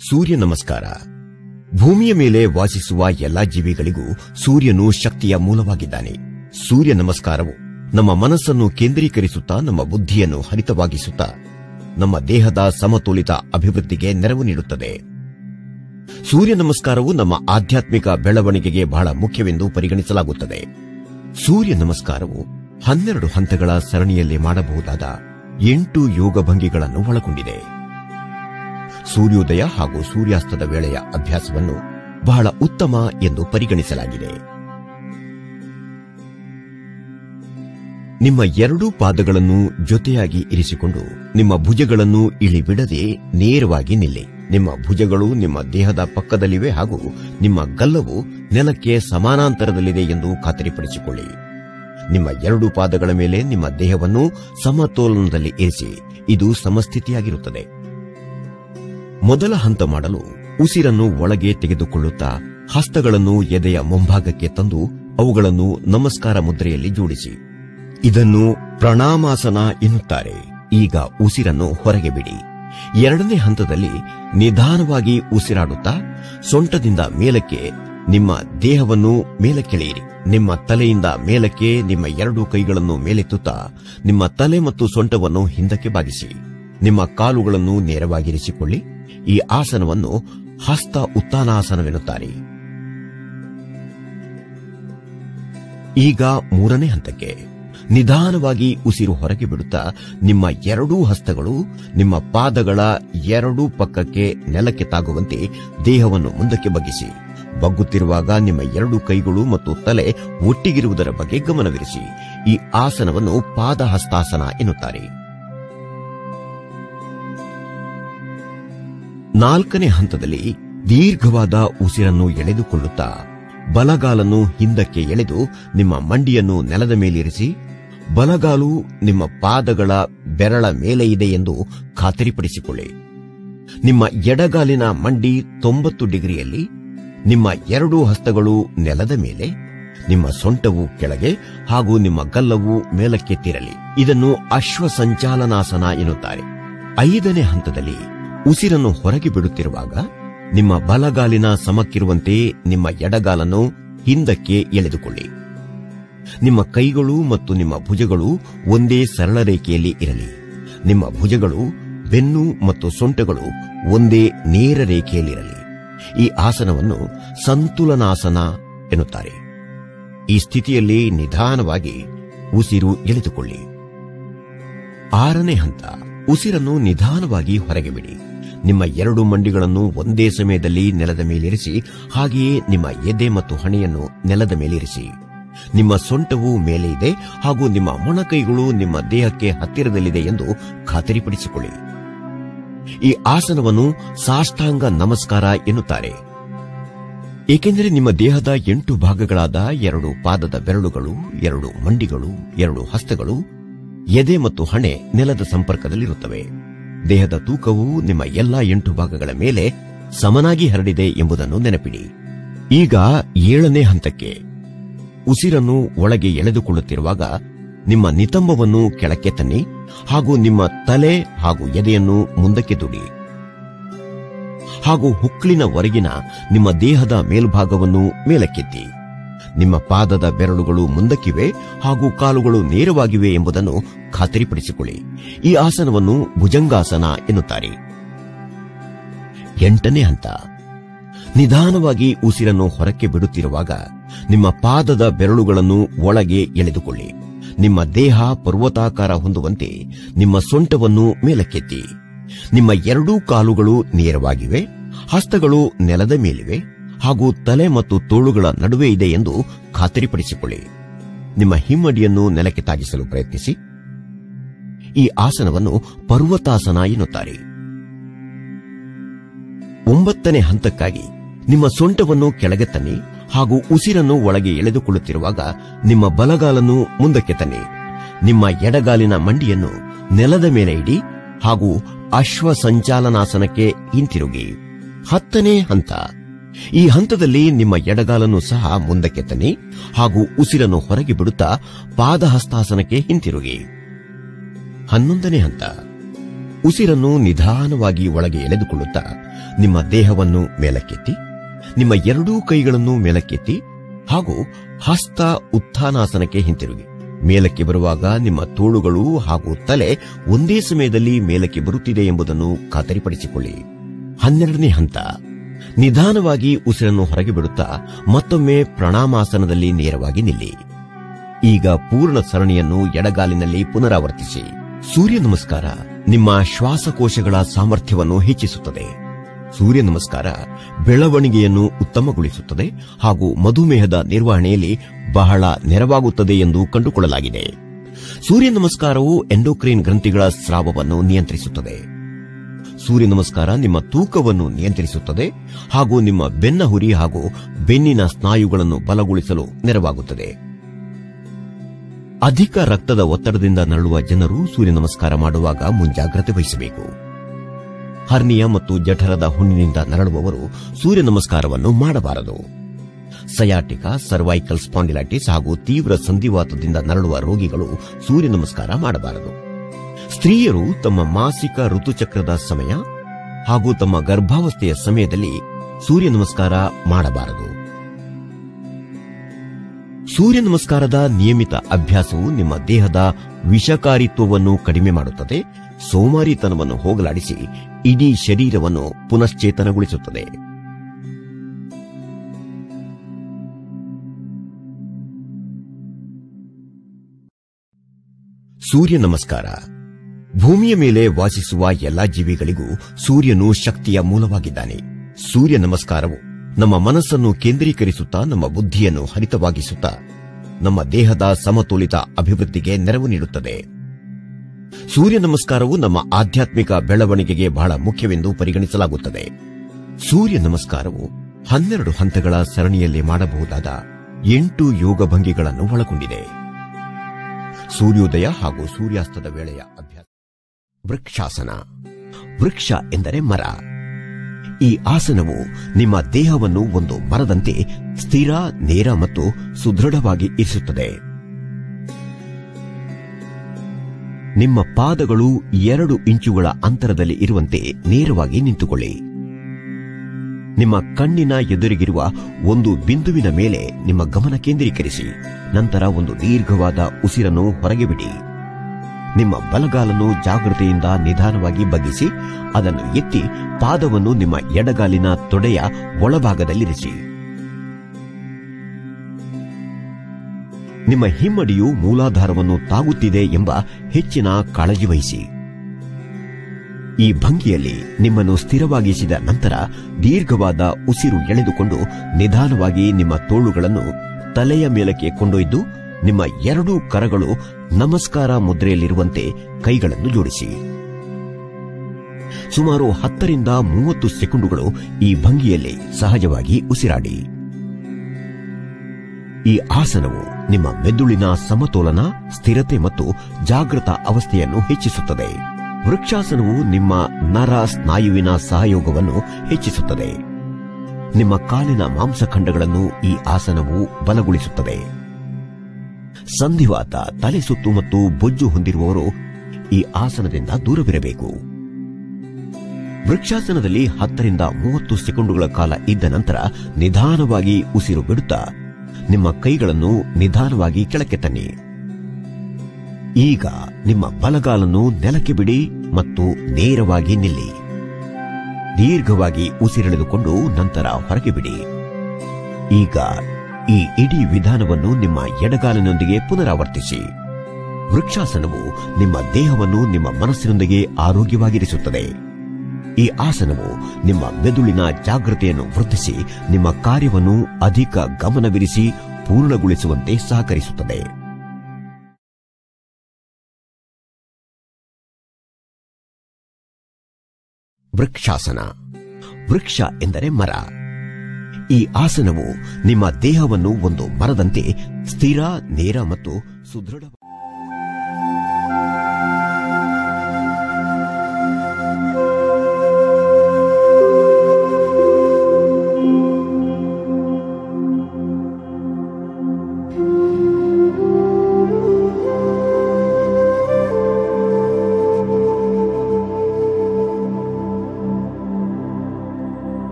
ಸೂರ್ಯ ನಮಸ್ಕಾರ. ಭೂಮಿಯ ಮೇಲೆ ವಾಸಿಸುವ ಎಲ್ಲಾ ಜೀವಿಗಳಿಗೂ ಸೂರ್ಯನು ಶಕ್ತಿಯ ಮೂಲವಾಗಿದ್ದಾನೆ. ಸೂರ್ಯ ನಮಸ್ಕಾರವು ನಮ್ಮ ಮನಸ್ಸನ್ನು ಕೇಂದ್ರೀಕರಿಸುತ್ತಾ, ನಮ್ಮ ಬುದ್ಧಿಯನ್ನು ಹರಿತವಾಗಿಸುತ್ತಾ, ನಮ್ಮ ದೇಹದ ಸಮತೋಲಿತ ಅಭಿವೃದ್ಧಿಗೆ ನೆರವು ನೀಡುತ್ತದೆ. ಸೂರ್ಯ ನಮಸ್ಕಾರವು ನಮ್ಮ ಆಧ್ಯಾತ್ಮಿಕ ಬೆಳವಣಿಗೆಗೆ ಬಹಳ ಮುಖ್ಯವೆಂದು ಪರಿಗಣಿಸಲಾಗುತ್ತದೆ. ಸೂರ್ಯ ನಮಸ್ಕಾರವು 12 ಹಂತಗಳ ಸರಣಿಯಲ್ಲಿ ಮಾಡಬಹುದಾದ 8 ಯೋಗ ಭಂಗಿಗಳನ್ನು ಒಳಗೊಂಡಿದೆ. ಸೂರ್ಯೋದಯ ಹಾಗೂ ಸೂರ್ಯಾಸ್ತದ ವೇಳೆಯ ಅಭ್ಯಾಸವನ್ನು ಬಹಳ ಉತ್ತಮ ಎಂದು ಪರಿಗಣಿಸಲಾಗಿದೆ. ನಿಮ್ಮ 2 ಪಾದಗಳನ್ನು ಜೊತೆಯಾಗಿ ಇರಿಸಿಕೊಂಡು ನಿಮ್ಮ ಭುಜಗಳನ್ನು ಇಳಿಬಿಡದೆ ನೇರವಾಗಿ ನಿಲ್ಲಿ. ನಿಮ್ಮ ಭುಜಗಳು ನಿಮ್ಮ ದೇಹದ ಪಕ್ಕದಲ್ಲಿವೆ ಹಾಗೂ ನಿಮ್ಮ ಗಲ್ಲವು ನೆಲಕ್ಕೆ ಸಮಾನಾಂತರದಲ್ಲಿದೆ ಎಂದು ಖಾತರಿಪಡಿಸಿಕೊಳ್ಳಿ. ನಿಮ್ಮ 2 ಪಾದಗಳ ಮೇಲೆ ನಿಮ್ಮ ದೇಹವನ್ನು ಸಮತೋಲನದಲ್ಲಿ ಇರಿಸಿ. ಇದು ಸಮಸ್ಥಿತಿಯಾಗಿರುತ್ತದೆ. ಮೊದಲ ಹಂತ ಮಾಡಲು ಉಸಿರನ್ನು ಒಳಗೆ ತೆಗೆದುಕೊಳ್ಳುತ್ತಾ ಹಸ್ತಗಳನ್ನು ಎದೆಯ ಮುಂಭಾಗಕ್ಕೆ ತಂದು ಅವುಗಳನ್ನು ನಮಸ್ಕಾರ ಮುದ್ರೆಯಲ್ಲಿ ಜೋಡಿಸಿ. ಇದನ್ನು ಪ್ರಣಾಮಾಸನ ಎನ್ನುತ್ತಾರೆ. ಈಗ ಉಸಿರನ್ನು ಹೊರಗೆ ಬಿಡಿ. 2ನೇ ಹಂತದಲ್ಲಿ ನಿಧಾನವಾಗಿ ಉಸಿರಾಡುತ್ತಾ ಸೊಂಟದಿಂದ ಮೇಲಕ್ಕೆ ನಿಮ್ಮ ದೇಹವನ್ನು ಮೇಲಕ್ಕೆಳೆಯಿರಿ. ನಿಮ್ಮ ತಲೆಯಿಂದ ಮೇಲಕ್ಕೆ ನಿಮ್ಮ 2 ಕೈಗಳನ್ನು ಮೇಲೆತ್ತುತ್ತಾ ನಿಮ್ಮ ತಲೆ ಮತ್ತು ಸೊಂಟವನ್ನು ಹಿಂದಕ್ಕೆ ಬಾಗಿಸಿ. ನಿಮ್ಮ ಕಾಲುಗಳನ್ನು ನೇರವಾಗಿರಿಸಿಕೊಳ್ಳಿ. ಈ ಆಸನವನ್ನು ಹಸ್ತ ಉತ್ತಾನಾಸನವೆನ್ನುತ್ತಾರೆ. ಈಗ 3ನೇ ಹಂತಕ್ಕೆ ನಿಧಾನವಾಗಿ ಉಸಿರು ಹೊರಗೆ ಬಿಡುತ್ತಾ ನಿಮ್ಮ 2 ಹಸ್ತಗಳು ನಿಮ್ಮ ಪಾದಗಳ 2 ಪಕ್ಕಕ್ಕೆ ನೆಲಕ್ಕೆ ತಾಗುವಂತೆ ದೇಹವನ್ನು ಮುಂದಕ್ಕೆ ಬಗ್ಗಿಸಿ. ಬಗ್ಗುತ್ತಿರುವಾಗ ನಿಮ್ಮ 2 ಕೈಗಳು ಮತ್ತು ತಲೆ ಒಟ್ಟಿಗಿರುವುದರ ಬಗ್ಗೆ ಗಮನವಿರಿಸಿ. ಈ ಆಸನವನ್ನು ಪಾದಹಸ್ತಾಸನ ಎನ್ನುತ್ತಾರೆ. 4ನೇ ಹಂತದಲ್ಲಿ ದೀರ್ಘವಾದ ಉಸಿರನ್ನು ಎಳೆದುಕೊಳ್ಳುತ್ತಾ ಬಲಗಾಲನ್ನು ಹಿಂದಕ್ಕೆ ಎಳೆದು ನಿಮ್ಮ ಮಂಡಿಯನ್ನು ನೆಲದ ಮೇಲಿರಿಸಿ. ಬಲಗಾಲು ನಿಮ್ಮ ಪಾದಗಳ ಬೆರಳ ಮೇಲೆ ಇದೆ ಎಂದು ಖಾತರಿಪಡಿಸಿಕೊಳ್ಳಿ. ನಿಮ್ಮ ಎಡಗಾಲಿನ ಮಂಡಿ 90 ಡಿಗ್ರಿಯಲ್ಲಿ, ನಿಮ್ಮ 2 ಹಸ್ತಗಳು ನೆಲದ ಮೇಲೆ, ನಿಮ್ಮ ಸೊಂಟವು ಕೆಳಗೆ ಹಾಗೂ ನಿಮ್ಮ ಗಲ್ಲವು ಮೇಲಕ್ಕೆತ್ತಿರಲಿ. ಇದನ್ನು ಅಶ್ವಸಂಚಾಲನಾಸನ ಎನ್ನುತ್ತಾರೆ. 5ನೇ ಹಂತದಲ್ಲಿ ಉಸಿರನ್ನು ಹೊರಗೆ ಬಿಡುತ್ತಿರುವಾಗ ನಿಮ್ಮ ಬಲಗಾಲಿನ ಸಮಕ್ಕಿರುವಂತೆ ನಿಮ್ಮ ಎಡಗಾಲನ್ನು ಹಿಂದಕ್ಕೆ ಎಳೆದುಕೊಳ್ಳಿ. ನಿಮ್ಮ ಕೈಗಳು ಮತ್ತು ನಿಮ್ಮ ಭುಜಗಳು ಒಂದೇ ಸರಳ ರೇಖೆಯಲ್ಲಿ ಇರಲಿ. ನಿಮ್ಮ ಭುಜಗಳು, ಬೆನ್ನು ಮತ್ತು ಸೊಂಟಗಳು ಒಂದೇ ನೇರ ರೇಖೆಯಲ್ಲಿರಲಿ. ಈ ಆಸನವನ್ನು ಸಂತುಲನಾಸನ ಎನ್ನುತ್ತಾರೆ. ಈ ಸ್ಥಿತಿಯಲ್ಲಿ ನಿಧಾನವಾಗಿ ಉಸಿರು ಎಳೆದುಕೊಳ್ಳಿ. 6ನೇ ಹಂತ, ಉಸಿರನ್ನು ನಿಧಾನವಾಗಿ ಹೊರಗೆ ಬಿಡಿ. ನಿಮ್ಮ 2 ಮಂಡಿಗಳನ್ನು ಒಂದೇ ಸಮಯದಲ್ಲಿ ನೆಲದ ಮೇಲಿರಿಸಿ. ಹಾಗೆಯೇ ನಿಮ್ಮ ಎದೆ ಮತ್ತು ಹಣೆಯನ್ನು ನೆಲದ ಮೇಲಿರಿಸಿ. ನಿಮ್ಮ ಸೊಂಟವು ಮೇಲೆ ಇದೆ ಹಾಗೂ ನಿಮ್ಮ ಮೊಣಕೈಗಳು ನಿಮ್ಮ ದೇಹಕ್ಕೆ ಹತ್ತಿರದಲ್ಲಿದೆ ಎಂದು ಖಾತರಿಪಡಿಸಿಕೊಳ್ಳಿ. ಈ ಆಸನವನ್ನು ಸಾಷ್ಟಾಂಗ ನಮಸ್ಕಾರ ಎನ್ನುತ್ತಾರೆ. ಏಕೆಂದರೆ ನಿಮ್ಮ ದೇಹದ 8 ಭಾಗಗಳಾದ 2 ಪಾದದ ಬೆರಳುಗಳು, 2 ಮಂಡಿಗಳು, 2 ಹಸ್ತಗಳು, ಎದೆ ಮತ್ತು ಹಣೆ ನೆಲದ ಸಂಪರ್ಕದಲ್ಲಿರುತ್ತವೆ. ದೇಹದ ತೂಕವು ನಿಮ್ಮ ಎಲ್ಲಾ 8 ಭಾಗಗಳ ಮೇಲೆ ಸಮನಾಗಿ ಹರಡಿದೆ ಎಂಬುದನ್ನು ನೆನಪಿಡಿ. ಈಗ 7ನೇ ಹಂತಕ್ಕೆ ಉಸಿರನ್ನು ಒಳಗೆ ಎಳೆದುಕೊಳ್ಳುತ್ತಿರುವಾಗ ನಿಮ್ಮ ನಿತಂಬವನ್ನು ಕೆಳಕ್ಕೆ ತನ್ನಿ ಹಾಗೂ ನಿಮ್ಮ ತಲೆ ಹಾಗೂ ಎದೆಯನ್ನು ಮುಂದಕ್ಕೆ ದುಡಿ ಹಾಗೂ ಹುಕ್ಕಳಿನ ಹೊರಗಿನ ನಿಮ್ಮ ದೇಹದ ಮೇಲ್ಭಾಗವನ್ನು ಮೇಲಕ್ಕೆತ್ತಿ. ನಿಮ್ಮ ಪಾದದ ಬೆರಳುಗಳು ಮುಂದಕ್ಕಿವೆ ಹಾಗೂ ಕಾಲುಗಳು ನೇರವಾಗಿವೆ ಎಂಬುದನ್ನು ಖಾತರಿಪಡಿಸಿಕೊಳ್ಳಿ. ಈ ಆಸನವನ್ನು ಭುಜಂಗಾಸನ ಎನ್ನುತ್ತಾರೆ. 8ನೇ ಹಂತ, ನಿಧಾನವಾಗಿ ಉಸಿರನ್ನು ಹೊರಕ್ಕೆ ಬಿಡುತ್ತಿರುವಾಗ ನಿಮ್ಮ ಪಾದದ ಬೆರಳುಗಳನ್ನು ಒಳಗೆ ಎಳೆದುಕೊಳ್ಳಿ. ನಿಮ್ಮ ದೇಹ ಪರ್ವತಾಕಾರ ಹೊಂದುವಂತೆ ನಿಮ್ಮ ಸೊಂಟವನ್ನು ಮೇಲಕ್ಕೆತ್ತಿ. ನಿಮ್ಮ 2 ಕಾಲುಗಳು ನೇರವಾಗಿವೆ, ಹಸ್ತಗಳು ನೆಲದ ಮೇಲಿವೆ ಹಾಗೂ ತಲೆ ಮತ್ತು ತೋಳುಗಳ ನಡುವೆ ಇದೆ ಎಂದು ಖಾತರಿಪಡಿಸಿಕೊಳ್ಳಿ. ನಿಮ್ಮ ಹಿಮ್ಮಡಿಯನ್ನು ನೆಲಕ್ಕೆ ತಾಗಿಸಲು ಪ್ರಯತ್ನಿಸಿ. ಈ ಆಸನವನ್ನು ಪರ್ವತಾಸನ ಎನ್ನುತ್ತಾರೆ. 9ನೇ ಹಂತಕ್ಕಾಗಿ ನಿಮ್ಮ ಸೊಂಟವನ್ನು ಕೆಳಗೆ ತನ್ನಿ ಹಾಗೂ ಉಸಿರನ್ನು ಒಳಗೆ ಎಳೆದುಕೊಳ್ಳುತ್ತಿರುವಾಗ ನಿಮ್ಮ ಬಲಗಾಲನ್ನು ಮುಂದಕ್ಕೆ ತನ್ನಿ. ನಿಮ್ಮ ಎಡಗಾಲಿನ ಮಂಡಿಯನ್ನು ನೆಲದ ಮೇಲೆ ಇಡಿ ಹಾಗೂ ಅಶ್ವಸಂಚಾಲನಾಸನಕ್ಕೆ ಹಿಂತಿರುಗಿ. 10ನೇ ಹಂತ, ಈ ಹಂತದಲ್ಲಿ ನಿಮ್ಮ ಎಡಗಾಲನ್ನು ಸಹ ಮುಂದಕ್ಕೆ ತನ್ನಿ ಹಾಗೂ ಉಸಿರನ್ನು ಹೊರಗೆ ಬಿಡುತ್ತಾ ಪಾದಹಸ್ತಾಸನಕ್ಕೆ ಹಿಂತಿರುಗಿ. 11ನೇ ಹಂತ, ಉಸಿರನ್ನು ನಿಧಾನವಾಗಿ ಒಳಗೆ ಎಳೆದುಕೊಳ್ಳುತ್ತಾ ನಿಮ್ಮ ದೇಹವನ್ನು ಮೇಲಕ್ಕೆತ್ತಿ, ನಿಮ್ಮ ಎರಡೂ ಕೈಗಳನ್ನು ಮೇಲಕ್ಕೆತ್ತಿ ಹಾಗೂ ಹಸ್ತ ಉತ್ಥಾನಾಸನಕ್ಕೆ ಹಿಂತಿರುಗಿ. ಮೇಲಕ್ಕೆ ಬರುವಾಗ ನಿಮ್ಮ ತೋಳುಗಳು ಹಾಗೂ ತಲೆ ಒಂದೇ ಸಮಯದಲ್ಲಿ ಮೇಲಕ್ಕೆ ಬರುತ್ತಿದೆ ಎಂಬುದನ್ನು ಖಾತರಿಪಡಿಸಿಕೊಳ್ಳಿ. 12ನೇ ಹಂತ, ನಿಧಾನವಾಗಿ ಉಸಿರನ್ನು ಹೊರಗೆ ಬಿಡುತ್ತಾ ಮತ್ತೊಮ್ಮೆ ಪ್ರಣಾಮಾಸನದಲ್ಲಿ ನೇರವಾಗಿ ನಿಲ್ಲಿ. ಈಗ ಪೂರ್ಣ ಸರಣಿಯನ್ನು ಎಡಗಾಲಿನಲ್ಲಿ ಪುನರಾವರ್ತಿಸಿ. ಸೂರ್ಯ ನಮಸ್ಕಾರ ನಿಮ್ಮ ಶ್ವಾಸಕೋಶಗಳ ಸಾಮರ್ಥ್ಯವನ್ನು ಹೆಚ್ಚಿಸುತ್ತದೆ. ಸೂರ್ಯ ನಮಸ್ಕಾರ ಬೆಳವಣಿಗೆಯನ್ನು ಉತ್ತಮಗೊಳಿಸುತ್ತದೆ ಹಾಗೂ ಮಧುಮೇಹದ ನಿರ್ವಹಣೆಯಲ್ಲಿ ಬಹಳ ನೆರವಾಗುತ್ತದೆ ಎಂದು ಕಂಡುಕೊಳ್ಳಲಾಗಿದೆ. ಸೂರ್ಯ ನಮಸ್ಕಾರವು ಎಂಡೋಕ್ರೈನ್ ಗ್ರಂಥಿಗಳ ಸ್ರಾವವನ್ನು ನಿಯಂತ್ರಿಸುತ್ತದೆ. ಸೂರ್ಯ ನಮಸ್ಕಾರ ನಿಮ್ಮ ತೂಕವನ್ನು ನಿಯಂತ್ರಿಸುತ್ತದೆ ಹಾಗೂ ನಿಮ್ಮ ಬೆನ್ನ ಹುರಿ ಹಾಗೂ ಬೆನ್ನಿನ ಸ್ನಾಯುಗಳನ್ನು ಬಲಗೊಳಿಸಲು ನೆರವಾಗುತ್ತದೆ. ಅಧಿಕ ರಕ್ತದ ಒತ್ತಡದಿಂದ ನರಳುವ ಜನರು ಸೂರ್ಯ ನಮಸ್ಕಾರ ಮಾಡುವಾಗ ಮುಂಜಾಗ್ರತೆ ವಹಿಸಬೇಕು. ಹರ್ನಿಯಾ ಮತ್ತು ಜಠರದ ಹುಣ್ಣಿನಿಂದ ನರಳುವವರು ಸೂರ್ಯ ನಮಸ್ಕಾರವನ್ನು ಮಾಡಬಾರದು. ಸಯಾಟಿಕಾ, ಸರ್ವೈಕಲ್ ಸ್ಪಾಂಡಿಲೈಟಿಸ್ ಹಾಗೂ ತೀವ್ರ ಸಂಧಿವಾತದಿಂದ ನರಳುವ ರೋಗಿಗಳು ಸೂರ್ಯ ನಮಸ್ಕಾರ ಮಾಡಬಾರದು. ಸ್ತ್ರೀಯರು ತಮ್ಮ ಮಾಸಿಕ ಋತುಚಕ್ರದ ಸಮಯ ಹಾಗೂ ತಮ್ಮ ಗರ್ಭಾವಸ್ಥೆಯ ಸಮಯದಲ್ಲಿ ಸೂರ್ಯ ನಮಸ್ಕಾರ ಮಾಡಬಾರದು. ಸೂರ್ಯ ನಮಸ್ಕಾರದ ನಿಯಮಿತ ಅಭ್ಯಾಸವು ನಿಮ್ಮ ದೇಹದ ವಿಷಕಾರಿತ್ವವನ್ನು ಕಡಿಮೆ ಮಾಡುತ್ತದೆ, ಸೋಮಾರಿತನವನ್ನು ಹೋಗಲಾಡಿಸಿ ಇಡೀ ಶರೀರವನ್ನು ಪುನಶ್ಚೇತನಗೊಳಿಸುತ್ತದೆ. ಸೂರ್ಯ ನಮಸ್ಕಾರ. ಭೂಮಿಯ ಮೇಲೆ ವಾಸಿಸುವ ಎಲ್ಲಾ ಜೀವಿಗಳಿಗೂ ಸೂರ್ಯನು ಶಕ್ತಿಯ ಮೂಲವಾಗಿದ್ದಾನೆ. ಸೂರ್ಯ ನಮಸ್ಕಾರವು ನಮ್ಮ ಮನಸ್ಸನ್ನು ಕೇಂದ್ರೀಕರಿಸುತ್ತಾ, ನಮ್ಮ ಬುದ್ಧಿಯನ್ನು ಹರಿತವಾಗಿಸುತ್ತಾ, ನಮ್ಮ ದೇಹದ ಸಮತೋಲಿತ ಅಭಿವೃದ್ಧಿಗೆ ನೆರವು ನೀಡುತ್ತದೆ. ಸೂರ್ಯ ನಮಸ್ಕಾರವು ನಮ್ಮ ಆಧ್ಯಾತ್ಮಿಕ ಬೆಳವಣಿಗೆಗೆ ಬಹಳ ಮುಖ್ಯವೆಂದು ಪರಿಗಣಿಸಲಾಗುತ್ತದೆ. ಸೂರ್ಯ ನಮಸ್ಕಾರವು 12 ಹಂತಗಳ ಸರಣಿಯಲ್ಲಿ ಮಾಡಬಹುದಾದ 8 ಯೋಗ ಭಂಗಿಗಳನ್ನು ಒಳಗೊಂಡಿದೆ. ಸೂರ್ಯೋದಯ ಹಾಗೂ ಸೂರ್ಯಾಸ್ತದ ವೇಳೆಯ ಅಭ್ಯಾಸ. ವೃಕ್ಷಾಸನ. ವೃಕ್ಷ ಎಂದರೆ ಮರ. ಈ ಆಸನವು ನಿಮ್ಮ ದೇಹವನ್ನು ಒಂದು ಮರದಂತೆ ಸ್ಥಿರ, ನೇರ ಮತ್ತು ಸುದೃಢವಾಗಿ ಇರಿಸುತ್ತದೆ. ನಿಮ್ಮ ಪಾದಗಳು 2 ಇಂಚುಗಳ ಅಂತರದಲ್ಲಿ ಇರುವಂತೆ ನೇರವಾಗಿ ನಿಂತುಕೊಳ್ಳಿ. ನಿಮ್ಮ ಕಣ್ಣಿನ ಎದುರಿಗಿರುವ ಒಂದು ಬಿಂದುವಿನ ಮೇಲೆ ನಿಮ್ಮ ಗಮನ ಕೇಂದ್ರೀಕರಿಸಿ. ನಂತರ ಒಂದು ದೀರ್ಘವಾದ ಉಸಿರನ್ನು ಹೊರಗೆ ಬಿಡಿ. ನಿಮ್ಮ ಬಲಗಾಲನ್ನು ಜಾಗೃತೆಯಿಂದ ನಿಧಾನವಾಗಿ ಬಗ್ಗಿಸಿ ಅದನ್ನು ಎತ್ತಿ ಪಾದವನ್ನು ನಿಮ್ಮ ಎಡಗಾಲಿನ ತೊಡೆಯ ಒಳಭಾಗದಲ್ಲಿರಿಸಿ. ನಿಮ್ಮ ಹಿಮ್ಮಡಿಯು ಮೂಲಾಧಾರವನ್ನು ತಾಗುತ್ತಿದೆ ಎಂಬ ಹೆಚ್ಚಿನ ಕಾಳಜಿ ವಹಿಸಿ. ಈ ಭಂಗಿಯಲ್ಲಿ ನಿಮ್ಮನ್ನು ಸ್ಥಿರವಾಗಿಸಿದ ನಂತರ ದೀರ್ಘವಾದ ಉಸಿರು ಎಳೆದುಕೊಂಡು ನಿಧಾನವಾಗಿ ನಿಮ್ಮ ತೋಳುಗಳನ್ನು ತಲೆಯ ಮೇಲಕ್ಕೆ ಕೊಂಡೊಯ್ದು ನಿಮ್ಮ 2 ಕರಗಳು ನಮಸ್ಕಾರ ಮುದ್ರೆಯಲ್ಲಿರುವಂತೆ ಕೈಗಳನ್ನು ಜೋಡಿಸಿ. ಸುಮಾರು 10 ರಿಂದ 30 ಸೆಕೆಂಡುಗಳು ಈ ಭಂಗಿಯಲ್ಲಿ ಸಹಜವಾಗಿ ಉಸಿರಾಡಿ. ಈ ಆಸನವು ನಿಮ್ಮ ಮೆದುಳಿನ ಸಮತೋಲನ, ಸ್ಥಿರತೆ ಮತ್ತು ಜಾಗೃತ ಅವಸ್ಥೆಯನ್ನು ಹೆಚ್ಚಿಸುತ್ತದೆ. ವೃಕ್ಷಾಸನವು ನಿಮ್ಮ ನರ ಸ್ನಾಯುವಿನ ಸಹಯೋಗವನ್ನು ಹೆಚ್ಚಿಸುತ್ತದೆ. ನಿಮ್ಮ ಕಾಲಿನ ಮಾಂಸಖಂಡಗಳನ್ನು ಈ ಆಸನವು ಬಲಗೊಳಿಸುತ್ತದೆ. ಸಂಧಿವಾತ, ತಲೆ ಸುತ್ತು ಮತ್ತು ಬೊಜ್ಜು ಹೊಂದಿರುವವರು ಈ ಆಸನದಿಂದ ದೂರವಿರಬೇಕು. ವೃಕ್ಷಾಸನದಲ್ಲಿ 10 ರಿಂದ 30 ಸೆಕೆಂಡುಗಳ ಕಾಲ ಇದ್ದ ನಂತರ ನಿಧಾನವಾಗಿ ಉಸಿರು ಬಿಡುತ್ತಾ ನಿಮ್ಮ ಕೈಗಳನ್ನು ನಿಧಾನವಾಗಿ ಕೆಳಕ್ಕೆ ತನ್ನಿ. ಈಗ ನಿಮ್ಮ ಬಲಗಾಲನ್ನು ನೆಲಕ್ಕೆ ಬಿಡಿ ಮತ್ತು ನೇರವಾಗಿ ನಿಲ್ಲಿ. ದೀರ್ಘವಾಗಿ ಉಸಿರೆಳೆದುಕೊಂಡು ನಂತರ ಹೊರಗೆ ಬಿಡಿ. ಈಗ ಈ ಇಡೀ ವಿಧಾನವನ್ನು ನಿಮ್ಮ ಎಡಗಾಲಿನೊಂದಿಗೆ ಪುನರಾವರ್ತಿಸಿ. ವೃಕ್ಷಾಸನವು ನಿಮ್ಮ ದೇಹವನ್ನು ನಿಮ್ಮ ಮನಸ್ಸಿನೊಂದಿಗೆ ಆರೋಗ್ಯವಾಗಿರಿಸುತ್ತದೆ. ಈ ಆಸನವು ನಿಮ್ಮ ಮೆದುಳಿನ ಜಾಗೃತೆಯನ್ನು ವೃದ್ಧಿಸಿ ನಿಮ್ಮ ಕಾರ್ಯವನ್ನು ಅಧಿಕ ಗಮನವಿರಿಸಿ ಪೂರ್ಣಗೊಳಿಸುವಂತೆ ಸಹಕರಿಸುತ್ತದೆ. ವೃಕ್ಷಾಸನ. ವೃಕ್ಷ ಎಂದರೆ ಮರ. ಈ ಆಸನವು ನಿಮ್ಮ ದೇಹವನ್ನು ಒಂದು ಮರದಂತೆ ಸ್ಥಿರ, ನೇರ ಮತ್ತು ಸುದೃಢ